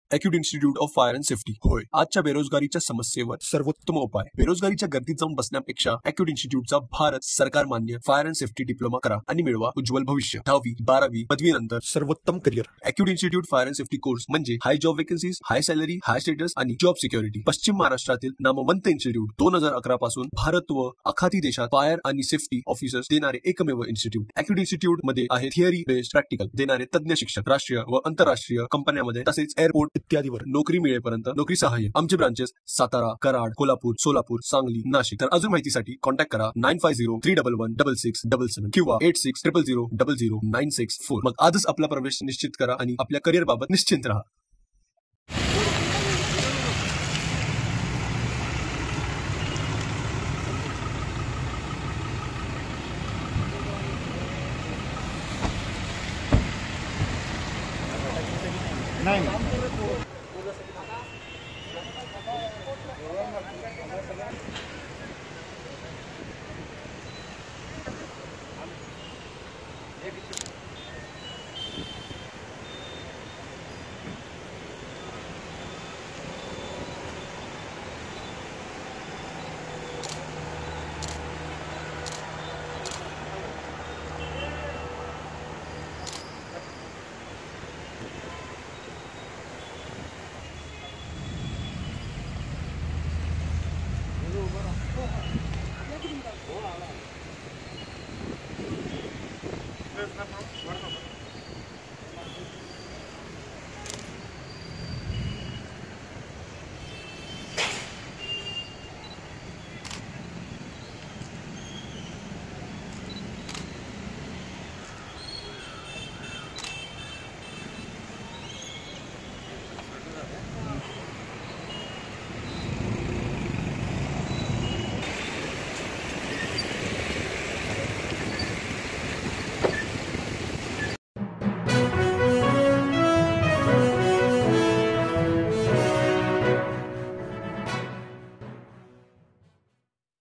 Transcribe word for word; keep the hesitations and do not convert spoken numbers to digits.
Acute institute of fire and safety. होय, आजच्या बेरोजगारीच्या समस्येवर सर्वोत्तम उपाय. बेरोजगारीच्या गर्दीत जाऊन बसण्यापेक्षा ॲक्यूट इन्स्टिट्यूटचा भारत सरकार मान्य फायर अँड सेफ्टी डिप्लोमा करा आणि मिळवा उज्ज्वल भविष्य. दहावी बारावी पदवीनंतर सर्वोत्तम career. Acute institute fire and safety course म्हणजे high job vacancies, high salary, high status आणि जॉब सिक्युरिटी. पश्चिम महाराष्ट्रातील नामवंत इन्स्टिट्यूट. दोन हजार अकरा पासून भारत व आखाती देशात फायर आणि सेफ्टी ऑफिसर्स देणारे एकमेव इन्स्टिट्यूट. ॲक्यूट इन्स्टिट्यूट मध्ये आहे थिअरी बेस्ड प्रॅक्टिकल देणारे तज्ञ शिक्षक. राष्ट्रीय व आंतरराष्ट्रीय कंपन्यांमध्ये तसेच एअरपोर्ट इत्यादीवर नोकरी मिळेपर्यंत नोकरी सहाय्य. आमचे ब्रांचेस सातारा, कराड, कोल्हापूर, सोलापूर, सांगली, नाशिक. तर अजून माहितीसाठी कॉन्टॅक्ट करा nine five zero three double one double six double seven किंवा eight six triple zero double zero nine six four. मग आजच आपला प्रवेश निश्चित करा आणि आपल्या करिअर बाबत निश्चिंत राहा. नाही